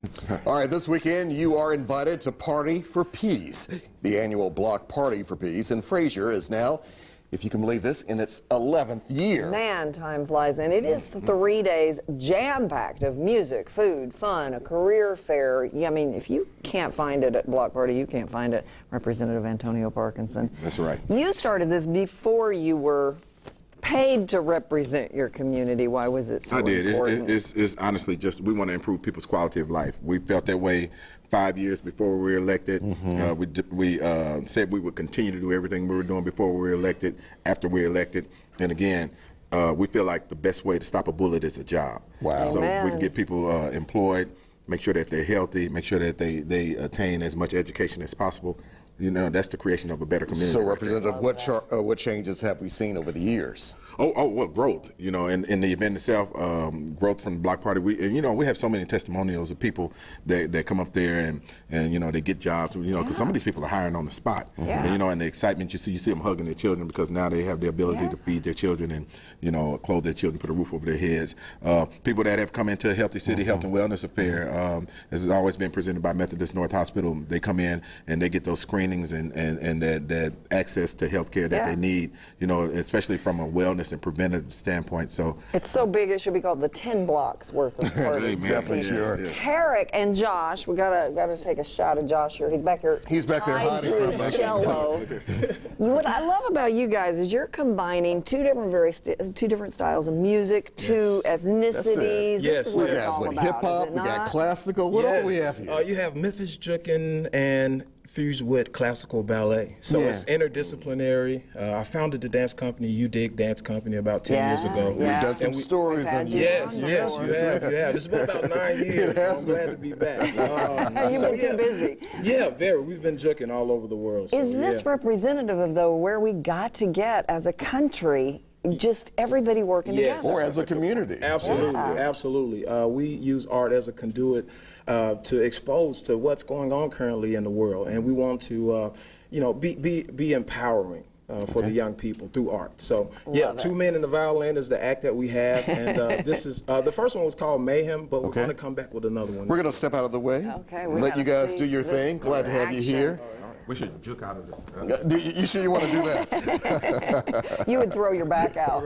All right, this weekend you are invited to Party for Peace. The annual Block Party for Peace in Frazier is now, if you can believe this, in its 11th year. Man, time flies, and it is 3 days jam-packed of music, food, fun, a career fair. I mean, if you can't find it at Block Party, you can't find it. Representative Antonio Parkinson. That's right. You started this before you were paid to represent your community. Why was it so important? It's honestly just we want to improve people's quality of life. We felt that way 5 years before we were elected. We said we would continue to do everything we were doing before we were elected, after we were elected. And again, we feel like the best way to stop a bullet is a job. Wow. So Amen. we can get people employed, make sure that they're healthy, make sure that they attain as much education as possible. You know, that's the creation of a better community. So, Representative, what changes have we seen over the years? Well, growth, you know, in the event itself, growth from the Block Party. We have so many testimonials of people that come up there and you know, they get jobs, you know, because some of these people are hiring on the spot. Yeah. And, you know, and the excitement you see them hugging their children because now they have the ability to feed their children and, you know, clothe their children, put a roof over their heads. People that have come into a Healthy City Health and Wellness Affair has always been presented by Methodist North Hospital. They come in and they get those screenings and that access to health care that they need, you know, especially from a wellness and preventive standpoint. So It's so big it should be called the 10 blocks worth of party. Definitely sure. Tarek and Josh, we gotta take a shot of Josh here. He's back here. He's back there tied hiding to for a his second. cello. What I love about you guys is you're combining two different styles of music, two ethnicities. Yes. This is We what it's got all about, hip hop, is it we got not? classical. What all do we have here? You have Memphis Jukin and fused with classical ballet. So it's interdisciplinary. I founded the dance company, You Dig Dance Company, about 10 years ago. We've done some And stories on you. Yes, you have. It's been about 9 years. It has I'm glad to be back. You've been too busy. Yeah, very. We've been juking all over the world. Is so, this representative of, though, where we got to get as a country, just everybody working together? Or as a community. Absolutely, absolutely. We use art as a conduit to expose to what's going on currently in the world, and we want to, you know, be empowering for the young people through art. So, Two Men and the Violin is the act that we have, and this is the first one was called Mayhem, but we're going to come back with another one. We're going to step out of the way. Okay, we let you gotta guys see do your this thing. Glad to have you action. here. we should juke out of this. You sure you want to do that? You would throw your back out.